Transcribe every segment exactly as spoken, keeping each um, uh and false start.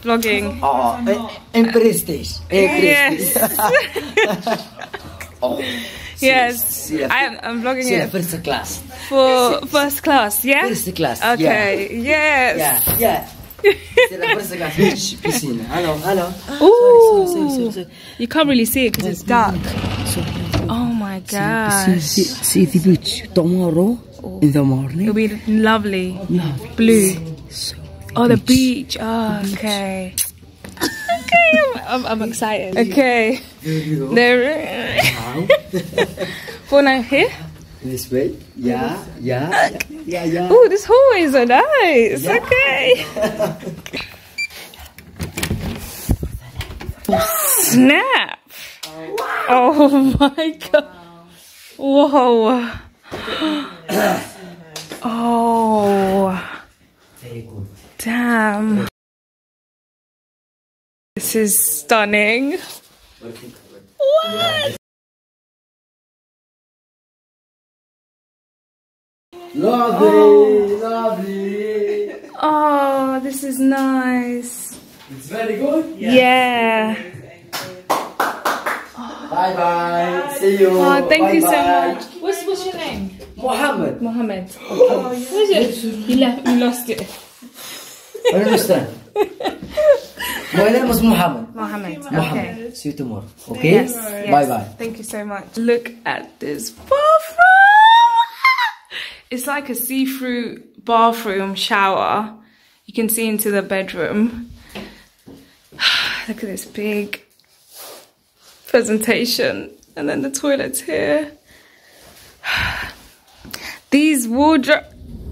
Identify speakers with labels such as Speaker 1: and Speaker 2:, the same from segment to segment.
Speaker 1: vlogging.
Speaker 2: Oh, in prestige.
Speaker 1: Yes.
Speaker 2: Oh,
Speaker 1: yes. I'm, I'm vlogging it.
Speaker 2: First class.
Speaker 1: For first class, yeah?
Speaker 2: First class.
Speaker 1: Okay,
Speaker 2: yeah.
Speaker 1: yes.
Speaker 2: Yeah, yeah. First class. Beach, piscine. Hello, hello.
Speaker 1: Ooh.
Speaker 2: Sorry, sorry, sorry, sorry.
Speaker 1: You can't really see it because it's dark. Oh my gosh.
Speaker 2: See, see, see the beach tomorrow in the morning.
Speaker 1: It'll be lovely.
Speaker 2: Lovely.
Speaker 1: Blue.
Speaker 2: So the
Speaker 1: Oh, the
Speaker 2: beach.
Speaker 1: beach. Oh, okay. Okay, I'm, I'm excited. Okay. There. For now, here.
Speaker 2: This way. Yeah, yeah, yeah, yeah.
Speaker 1: Oh, this hallway is so nice.
Speaker 2: Yeah.
Speaker 1: Okay. Snap. Oh my god. Whoa. Oh.
Speaker 2: Very good.
Speaker 1: Damn. This is stunning. What?
Speaker 2: Lovely, lovely.
Speaker 1: Oh, this is nice.
Speaker 2: It's very good.
Speaker 1: Yeah. yeah.
Speaker 2: Bye bye. See you.
Speaker 1: Oh, thank
Speaker 2: bye
Speaker 1: you
Speaker 2: bye.
Speaker 1: so much. What's what's your name?
Speaker 2: Mohammed.
Speaker 1: Mohammed. Oh, what is it? You left. You lost it.
Speaker 2: I understand. My name is Mohammed.
Speaker 1: Mohammed.
Speaker 2: Mohammed.
Speaker 1: Okay.
Speaker 2: See you tomorrow. Okay.
Speaker 1: Yes, yes.
Speaker 2: Bye bye.
Speaker 1: Thank you so much. Look at this bathroom. It's like a see-through bathroom shower. You can see into the bedroom. Look at this big presentation. And then the toilet's here. These wardrobe.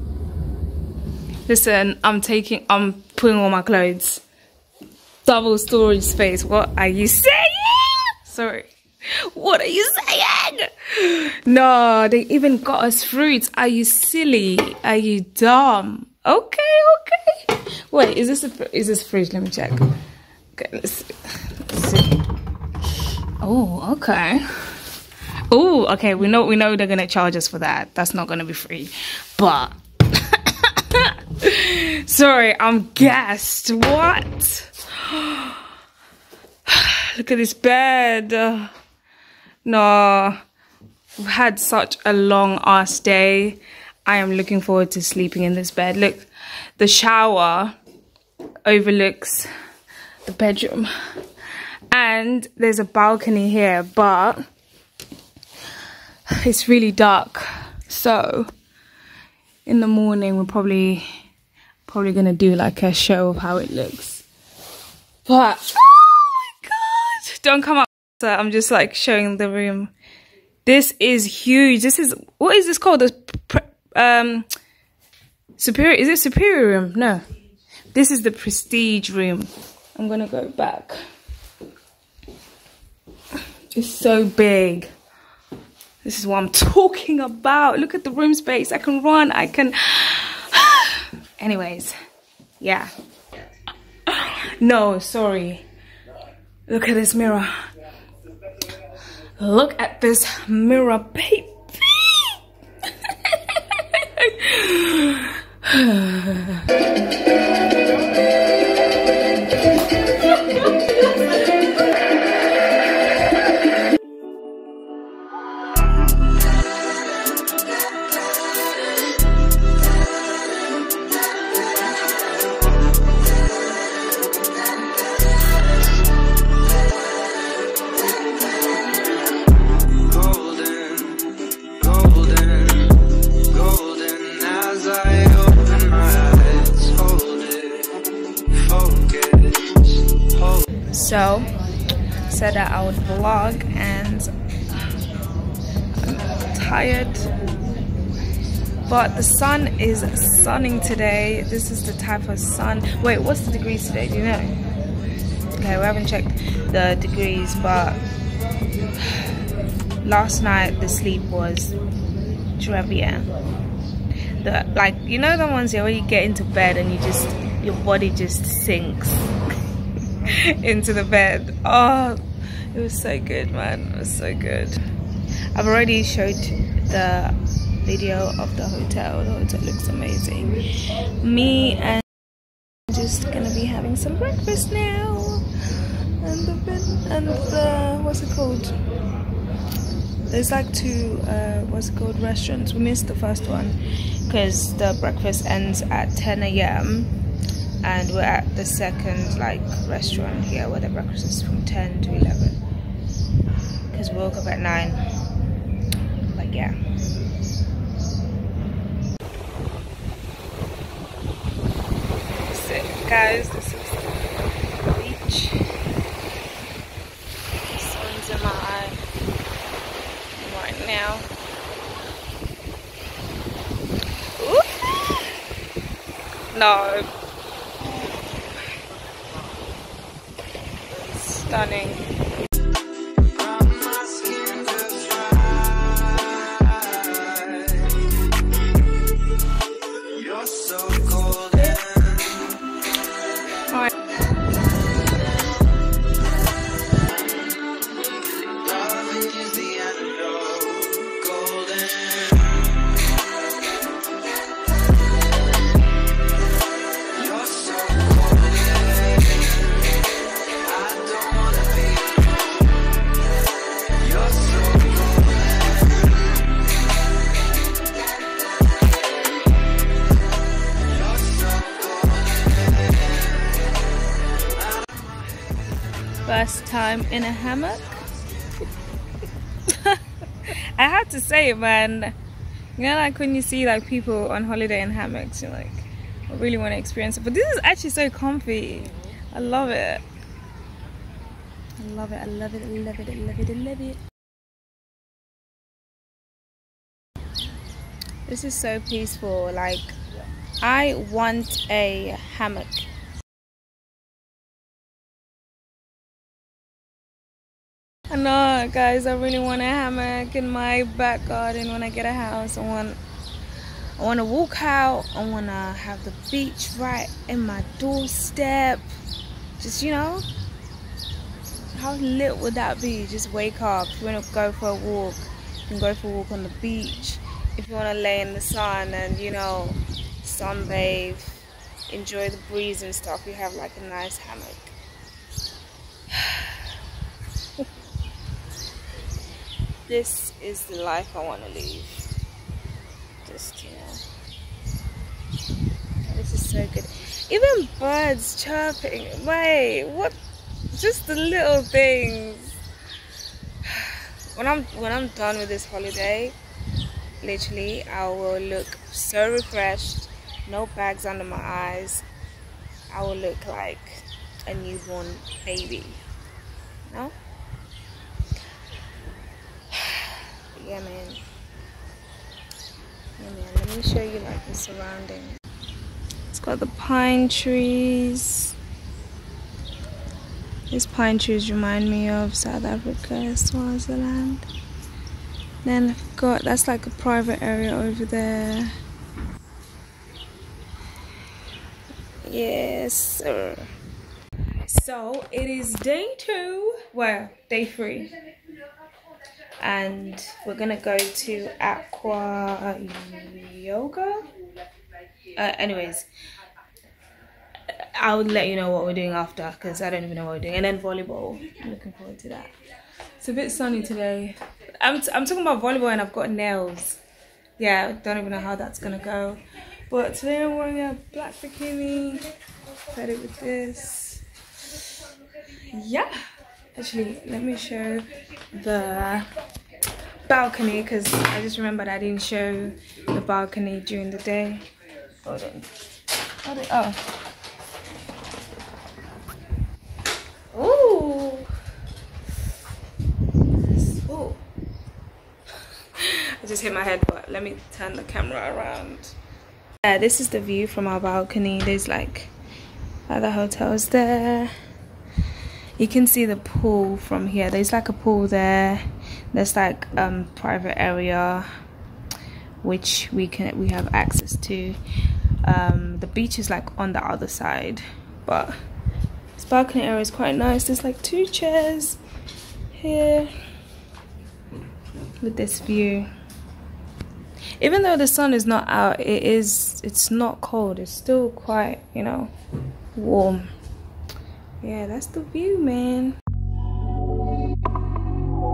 Speaker 1: Listen, I'm taking, I'm putting all my clothes. Double storage space. What are you saying? Sorry. What are you saying? No, they even got us fruits. Are you silly? Are you dumb? Okay, okay. Wait, is this a is this fridge? Let me check. Okay, let's see. Let's see. Oh, okay. Oh, okay. We know we know they're gonna charge us for that. That's not gonna be free. But sorry, I'm gassed. What? Look at this bed. Uh, no, we've had such a long ass day. I am looking forward to sleeping in this bed. Look, the shower overlooks the bedroom. And there's a balcony here, but it's really dark. So in the morning, we're probably probably gonna do like a show of how it looks. But don't come up, sir. I'm just like showing the room. This is huge. This is, what is this called? The um superior, is it superior room? No, this is the prestige room. I'm gonna go back. It's so big. This is what I'm talking about. Look at the room space. I can run, I can anyways, yeah. No, sorry. Look at this mirror. Look at this mirror, baby. So, said that I would vlog, and I'm tired, but the sun is sunning today. This is the type of sun. Wait, what's the degrees today? Do you know? Okay, we haven't checked the degrees, but last night the sleep was Trevia. The like, you know the ones where you get into bed and you just, your body just sinks into the bed. Oh, it was so good, man. It was so good. I've already showed the video of the hotel. The hotel looks amazing. Me and just gonna be having some breakfast called? There's like two, uh, what's it called, restaurants. We missed the first one because the breakfast ends at ten A M and we're at the second like restaurant here where the breakfast is from ten to eleven because we woke up at nine. But yeah. That's it, guys. This is the beach. The sun's in my eye right now. Ooh. No. Stunning. First time in a hammock. I had to say it, man. You know, like when you see like people on holiday in hammocks, you're like, I really want to experience it. But this is actually so comfy. I love it. I love it. I love it. I love it. I love it. I love it. This is so peaceful. Like, I want a hammock. I know, guys, I really want a hammock in my back garden when I get a house. I want I want to walk out. I want to have the beach right in my doorstep. Just, you know, how lit would that be? Just wake up. If you want to go for a walk, you can go for a walk on the beach. If you want to lay in the sun and, you know, sunbathe, enjoy the breeze and stuff, you have like a nice hammock. This is the life I want to live. Just, you know, this is so good. Even birds chirping. Wait, what? Just the little things. When I'm when I'm done with this holiday, literally, I will look so refreshed. No bags under my eyes. I will look like a newborn baby. No? Yeah, man. Yeah, man. Let me show you like the surroundings. It's got the pine trees. These pine trees remind me of South Africa, Swaziland. Then I've got, that's like a private area over there. Yes, sir. So it is day two. Well, day three. And we're gonna go to aqua yoga. Uh, anyways, I'll let you know what we're doing after because I don't even know what we're doing. And then volleyball. I'm looking forward to that. It's a bit sunny today. I'm, t I'm talking about volleyball and I've got nails. Yeah, I don't even know how that's gonna go. But today I'm wearing a black bikini. Paired it with this. Yeah. Actually, let me show the balcony because I just remembered I didn't show the balcony during the day. Hold on. Hold on. Oh. Ooh. Ooh. I just hit my head, but let me turn the camera around. Yeah, this is the view from our balcony. There's like other hotels there. You can see the pool from here. There's like a pool there. There's like um private area which we can we have access to. Um the beach is like on the other side, but this balcony area is quite nice. There's like two chairs here with this view. Even though the sun is not out, it is it's not cold. It's still quite, you know, warm. Yeah, that's the view, man.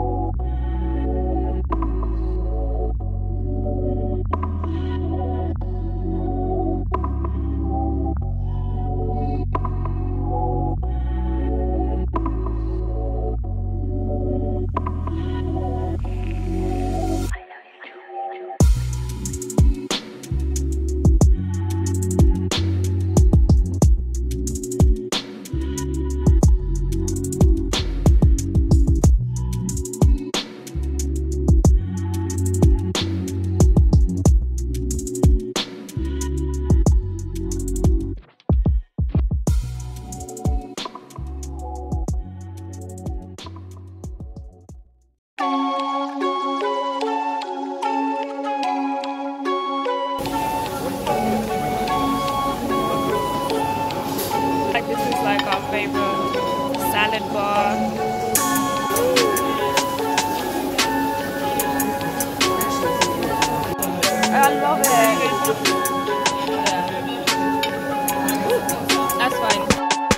Speaker 1: salad bar. I love it. That's fine.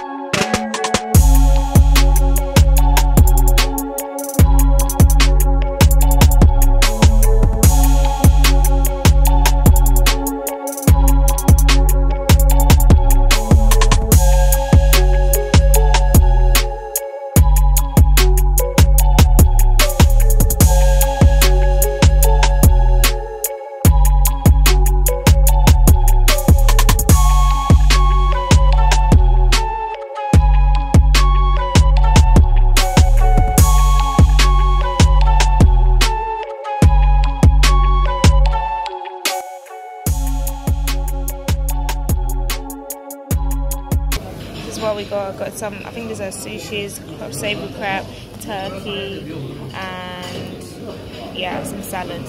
Speaker 1: What we got, got some, I think these are sushis, savory crab, turkey, and yeah, some salad.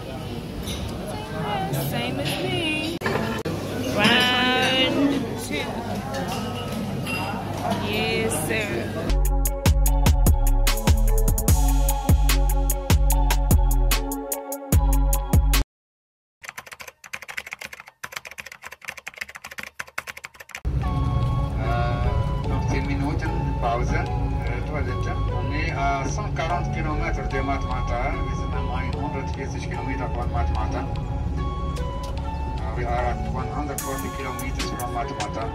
Speaker 1: Same as me. Round two. Yes, sir.
Speaker 3: Pausa, toilette. On est à cent quarante kilomètres de Matmata, one hundred fifty kilometers from Matmata. Uh, we are at one hundred forty kilometers from Matmata.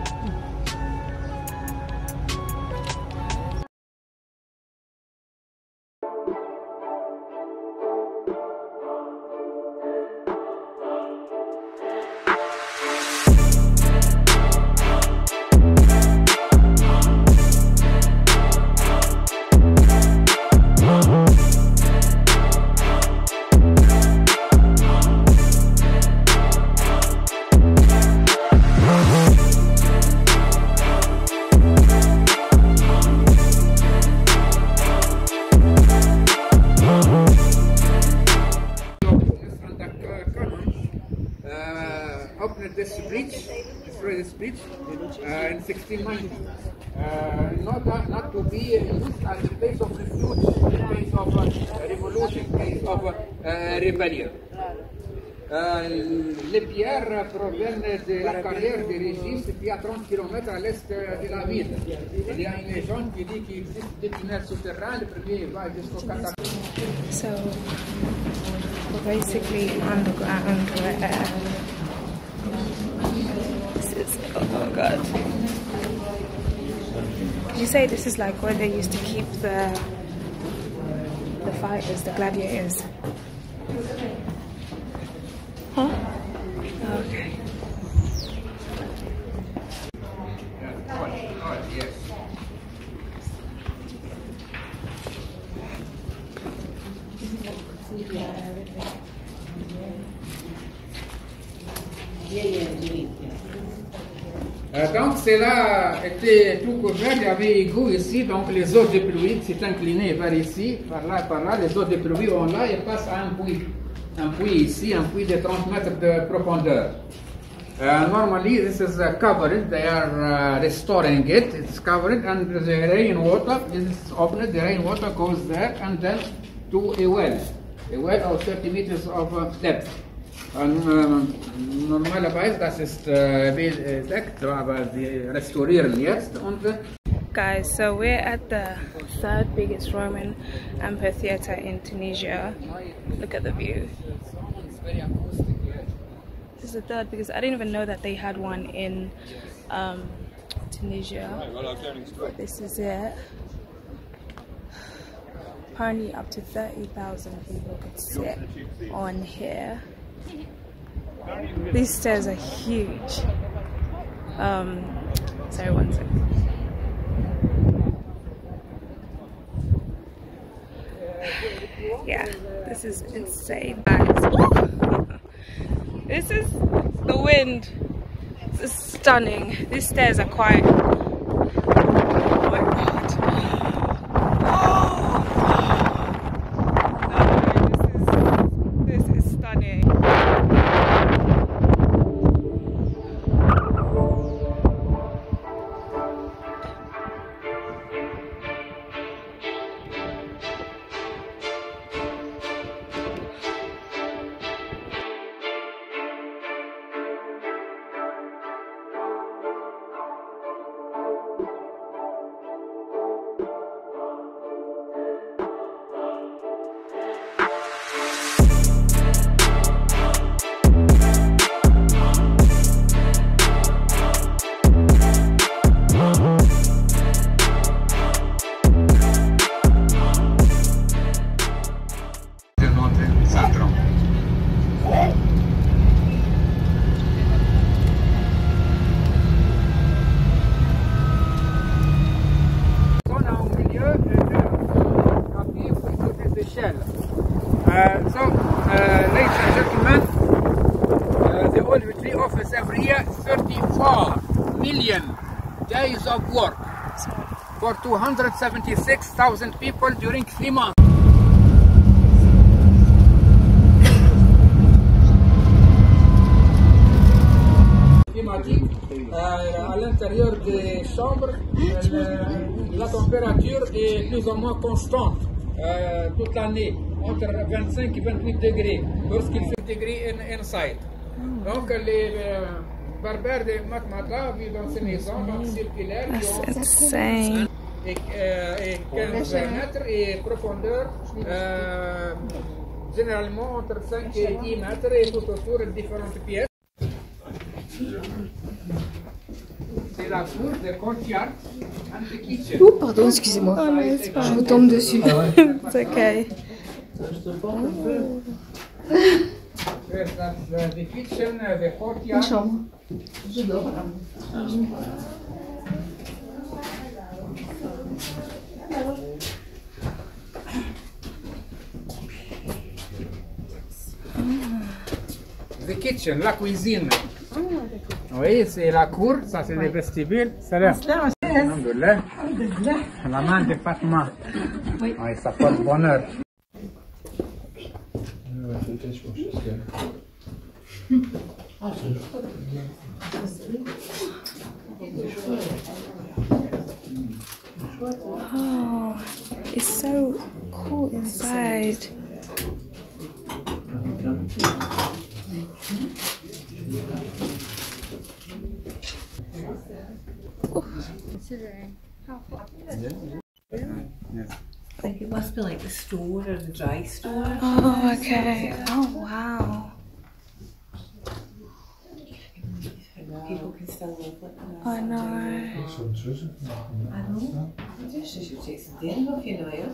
Speaker 3: This bridge, destroy this bridge uh, in sixteen ninety. Uh, not, not to be used as a place of refuge, a place of uh, revolution, a place of uh, rebellion. Uh, les pierres proviennent de la carrière des Régis qui est à trente kilomètres à l'est de la ville. Il y a une légende qui dit qu'il existe des tunnels souterrains, le premier va jusqu'au Qatar.
Speaker 1: So, we're basically underground where this is, oh god. Did you say this is like where they used to keep the the fighters, the gladiators? Huh? Okay.
Speaker 3: Yes. Euh, donc cela était tout couvert, il y avait égout ici, donc les eaux de pluie s'est incliné vers ici, par là, par là, les eaux de pluie vont là et passent à un puits. Un puits ici, un puits de trente mètres de profondeur. Uh, normally this is uh, covered, they are uh, restoring it, it's covered and the rain water is opened, the rain water goes there and then to a well, a well of thirty meters of uh, depth. Und uh, normalerweise das ist uh, bedeckt, aber sie restaurieren jetzt und uh,
Speaker 1: Guys, so we're at the third biggest Roman amphitheater in Tunisia. Look at the view. This is the third biggest. I didn't even know that they had one in um, Tunisia. But this is it. Apparently up to thirty thousand people could sit on here. These stairs are huge. Um, sorry, one second. Yeah, this is insane, guys. This is the wind. This is stunning. These stairs are quite. Oh my god. Oh. No, this is this is stunning.
Speaker 3: Michel. Uh, so, uh, ladies and gentlemen, uh, the oil retreat offers every year thirty-four million days of work for two hundred seventy-six thousand people during three months. Euh, à l'intérieur des chambres, euh, la température est plus ou moins constante euh, toute l'année, entre vingt-cinq et vingt-huit degrés, lorsqu'il fait degrés in, inside. Donc les euh, berbères de Matmata vivent dans ces maisons donc circulaires qui ont et, euh, et quinze mètres et profondeur euh, généralement entre cinq et dix mètres et tout autour de différentes pièces. C'est la cour de courtyard and the kitchen.
Speaker 1: Oh, pardon, excusez-moi. Oh, no, je vous tombe dessus. It's okay.
Speaker 3: Oh. The kitchen, the courtyard.
Speaker 4: Une chambre. Je dors là.
Speaker 3: The kitchen, la cuisine. Oui, c'est la cour, ça c'est le vestibule. Salam. Alhamdulillah. La main de Fatma. Oui. Oui, ça porte bonheur.
Speaker 1: Oh, it's so cool inside.
Speaker 4: Considering how hot it is. Yes. Like it must be like the store or the dry store.
Speaker 1: Oh, okay. Oh, wow.
Speaker 4: People can still live with them.
Speaker 1: I know.
Speaker 4: I know. Dus je moet steeds een ding of je nou ja.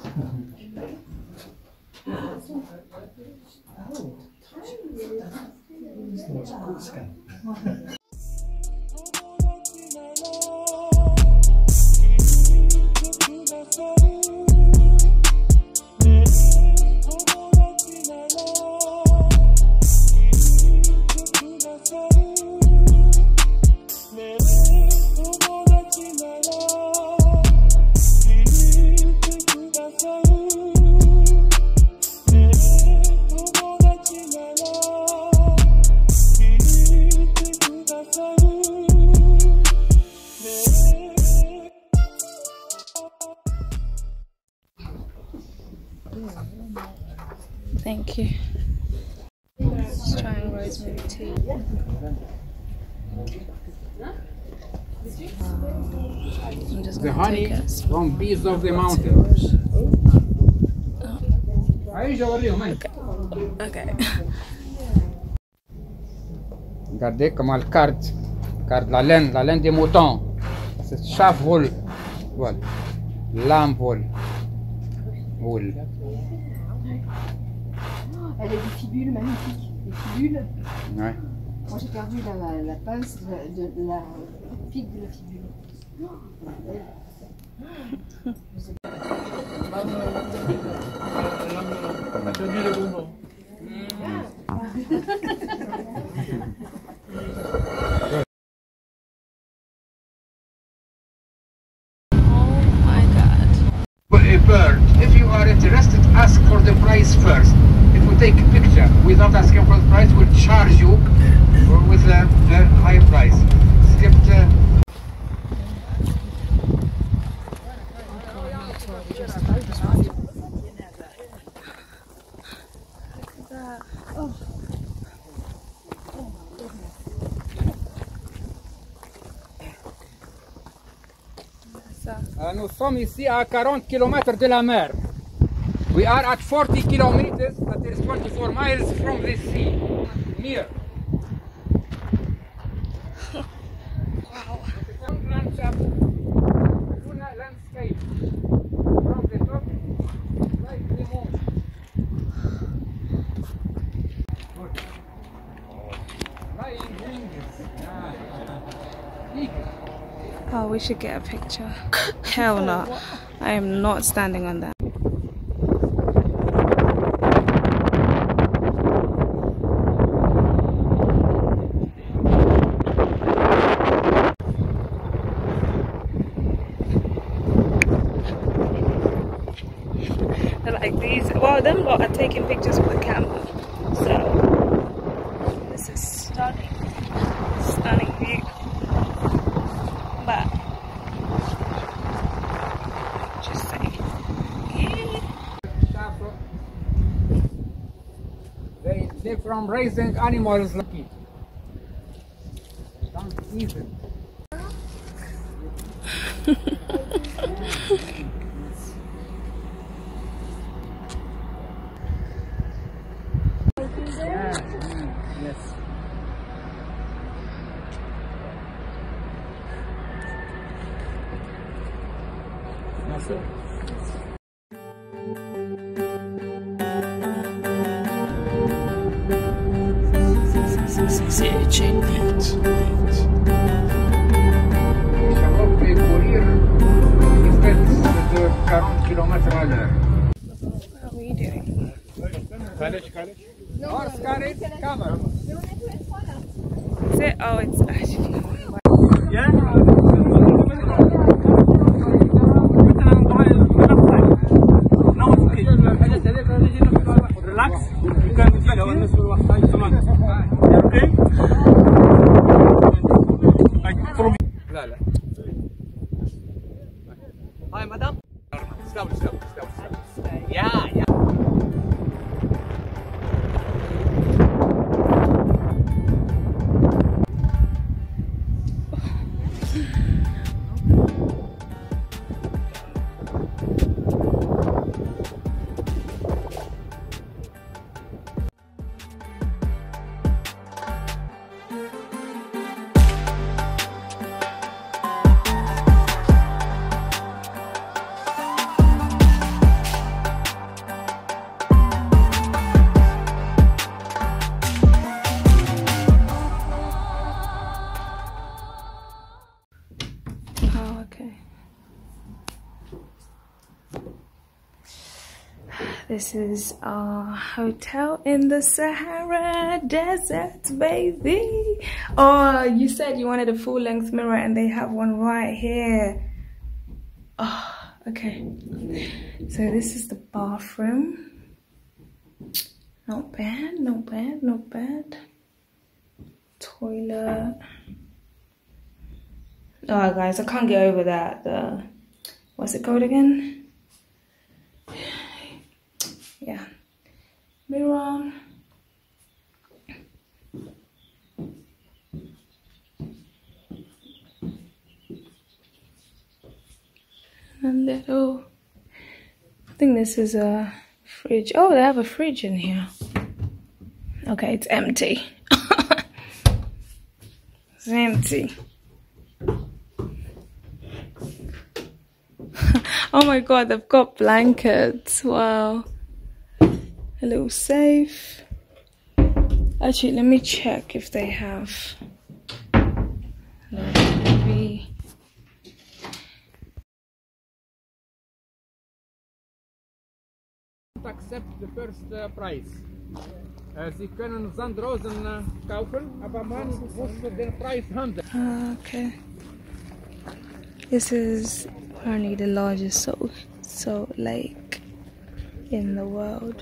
Speaker 1: Thank you. Just trying rosemary tea. I'm just
Speaker 3: The
Speaker 1: gonna
Speaker 3: honey
Speaker 1: take it.
Speaker 3: from bees of the mountain.
Speaker 1: Okay.
Speaker 3: Regardez comment elle carte. Carte la laine, la laine des moutons. C'est chaque vol. Voilà. Lame vol. Vol.
Speaker 5: Elle a des fibules magnifiques. Des fibules.
Speaker 3: Ouais.
Speaker 5: Moi j'ai perdu la, la, la pince de, de, de la pique de la fibule.
Speaker 3: A bird. If you are interested, ask for the price first. If we take a picture without asking for the price, we'll charge you with a, a higher price. Skip the... Nous sommes ici à quarante kilomètres de la mer. We are at forty kilometers, that is twenty-four miles from the sea. Near. Wow. Landscape. Landscape. From the top, like the moon. Flying wings. Eagles.
Speaker 1: Oh, we should get a picture. Hell no. I am not standing on that. well, them lot are taking pictures with the camel. So this is stunning, stunning view. But just saying, yeah.
Speaker 3: They live from raising animals like it. Don't eat it.
Speaker 1: How are you doing?
Speaker 3: Horse carriage, camel.
Speaker 1: Is it? Oh, it's actually.
Speaker 3: Yeah? Relax. You can okay? لا لا. Hi, madam. Slow, slow, slow. Yeah, yeah.
Speaker 1: This is our hotel in the Sahara Desert, baby. Oh, you said you wanted a full-length mirror and they have one right here. Oh, okay. So this is the bathroom. Not bad, not bad, not bad. Toilet. Oh, guys, I can't get over that. The, what's it called again? Yeah, mirror. And little, I think this is a fridge. Oh, they have a fridge in here. Okay, it's empty. It's empty. Oh my god, they've got blankets. Wow. A little safe. Actually, let me check if they have. No, maybe.
Speaker 3: Accept the first uh, price. Uh, Sie können Sandrosen uh, kaufen, aber man muss den Preis handeln.
Speaker 1: Okay. This is apparently the largest salt, salt lake in the world.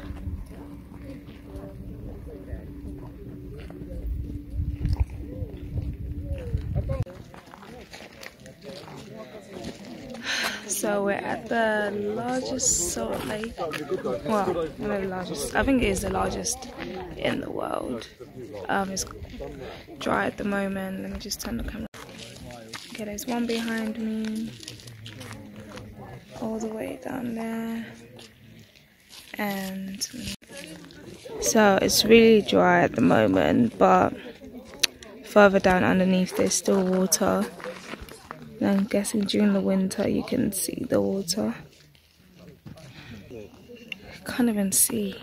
Speaker 1: So we're at the largest salt lake. Well, not the largest. I think it is the largest in the world. Um, it's dry at the moment. Let me just turn the camera. Okay, there's one behind me. All the way down there. And so it's really dry at the moment, but further down underneath there's still water. I'm guessing during the winter you can see the water. Can't even see.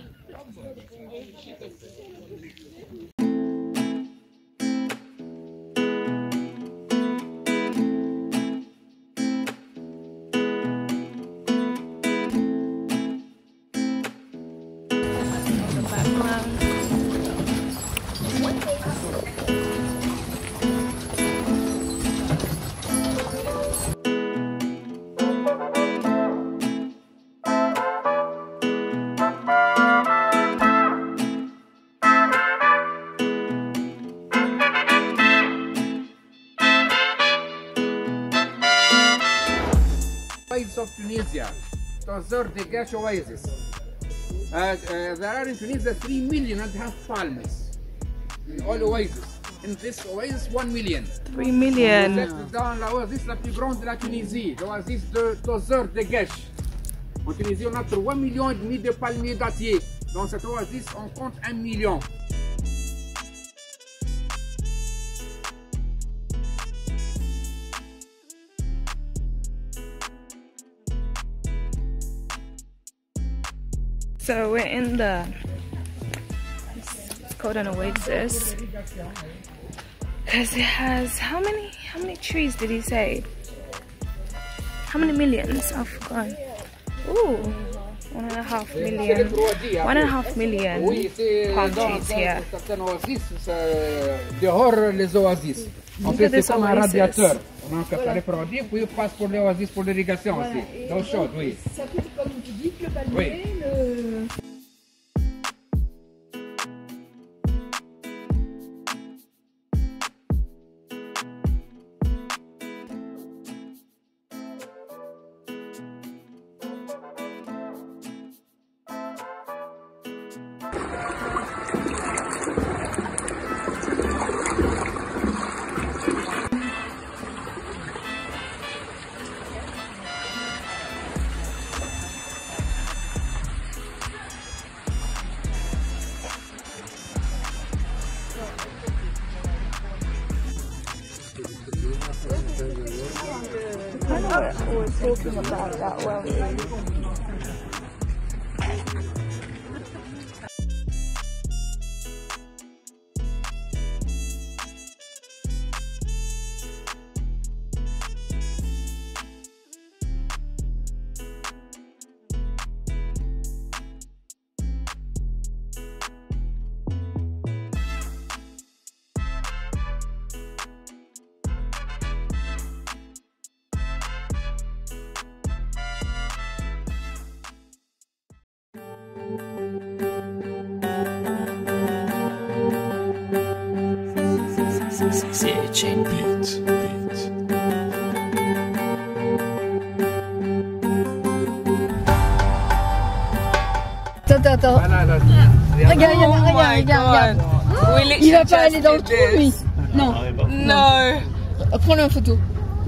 Speaker 3: Tunisia. Those the gas oasis. Uh, uh, there are in Tunisia three million and a half palms in all oasis. In this oasis, one million.
Speaker 1: Three million.
Speaker 3: Dans l'oasis la plus grande de la Tunisie, l'oasis de Tozeur de Gueche. En Tunisie, on a trois millions et demi de palmiers dattiers. Dans cette oasis, on compte un million.
Speaker 1: So we're in the, it's called an oasis because it has how many how many trees did he say? How many millions? I've forgotten. Ooh, one and a half million. One and a half million palm trees here.
Speaker 3: Dehors les oasis. En fait, c'est comme un radiateur. On a un refroidi, puis on passe pour les oasis pour l'irrigation aussi. L'eau chaude, oui.
Speaker 4: Ça fait comme tu dis que le palmier,
Speaker 3: Oui.
Speaker 4: le...
Speaker 1: I know what we're talking about that well.
Speaker 6: C'est chain beat, beat.
Speaker 4: Attends, attends. Regarde, regarde,
Speaker 1: Oh
Speaker 4: regarde,
Speaker 1: my
Speaker 4: regarde,
Speaker 1: God.
Speaker 4: regarde.
Speaker 1: We literally
Speaker 4: Il va pas
Speaker 1: just
Speaker 4: aller dans le
Speaker 1: did
Speaker 4: trou, lui.
Speaker 1: this.
Speaker 4: Non.
Speaker 1: No.
Speaker 4: Prends-le en photo.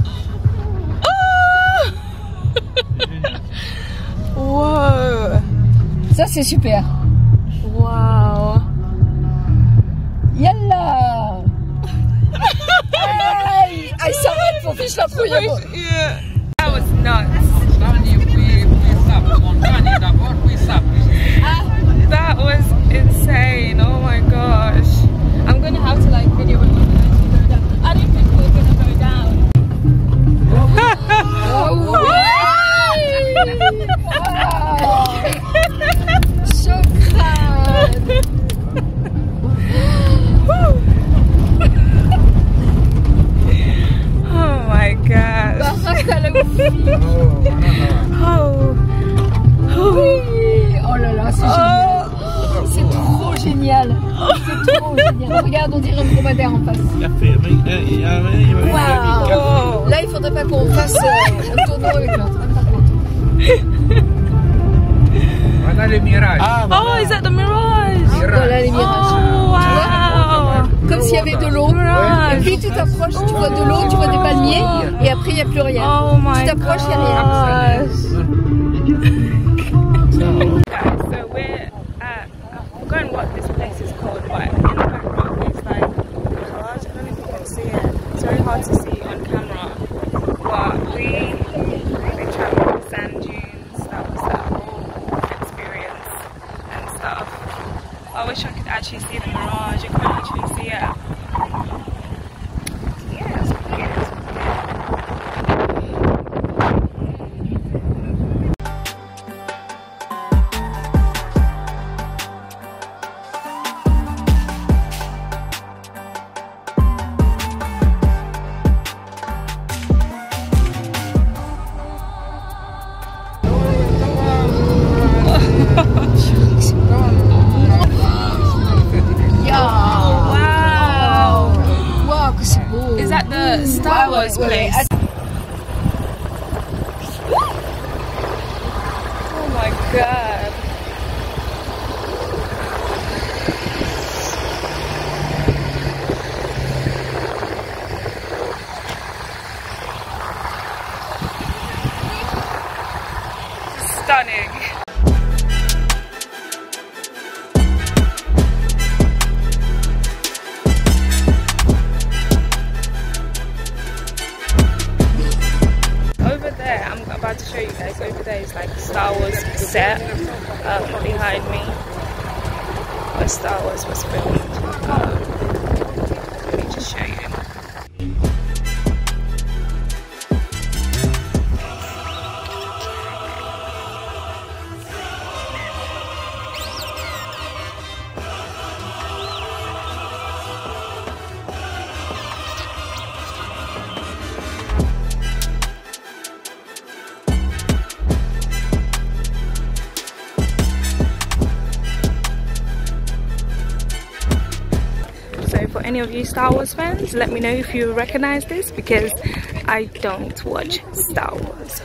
Speaker 1: Whoa.
Speaker 4: Ça, c'est super.
Speaker 1: Wow.
Speaker 4: Yalla. Hey, elle s'arrête pour fiche la fouille.
Speaker 1: Yeah. That was nuts. That was insane. Oh my gosh. I'm gonna have to like video it when we actually go down. I didn't think we were gonna go down.
Speaker 4: So crade.
Speaker 1: Oh my gosh.
Speaker 4: Baraque à la oufie.
Speaker 1: Oh.
Speaker 4: Oui. Oh là là, c'est génial.
Speaker 1: Oh.
Speaker 4: C'est trop génial. C'est trop génial. Regarde, on dirait un dromadaire en face. Waouh. Là, il faudrait pas qu'on fasse euh, un tournoi avec l'autre. Par contre.
Speaker 3: Voilà le mirage.
Speaker 6: Ah,
Speaker 1: Oh, is that the mirage?
Speaker 4: Voilà les mirages.
Speaker 1: Oh, wow.
Speaker 4: Comme s'il y avait de l'eau.
Speaker 1: Mirage.
Speaker 4: Et puis tu t'approches, tu vois de l'eau, tu vois des palmiers, et après il n'y a plus rien.
Speaker 1: Oh my
Speaker 4: Tu t'approches, il n'y a rien.
Speaker 1: gosh. So we're at, I'm going to what this place is called, but in the background it's like cars. I don't know if you can see it. It's very hard to see on camera. But we we traveled the sand dunes. That was that whole experience and stuff. I wish I could actually see the mirage. You can't actually see it. Yeah, it's weird.
Speaker 4: Yeah.
Speaker 1: Wow. Star Wars set um, behind me, where Star Wars was filmed. Um, let me just show you. For any of you Star Wars fans, let me know if you recognize this, because I don't watch Star Wars.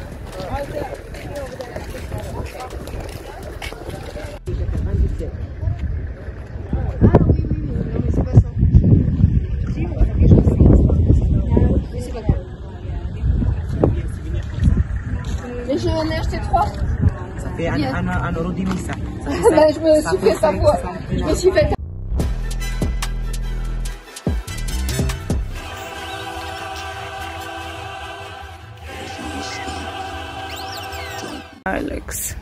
Speaker 5: Mais j'en ai acheté trois.
Speaker 7: Ça fait un, un, un euro dix ça.
Speaker 5: Ben, je me suis fait savoir. Je me suis fait.
Speaker 1: How it looks.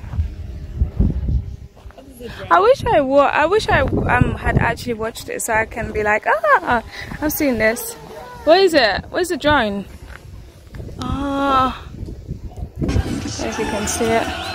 Speaker 1: I wish I wa I wish I um had actually watched it, so I can be like, ah, I've seen this. What is it? Where's the drone? Ah, oh, if you can see it.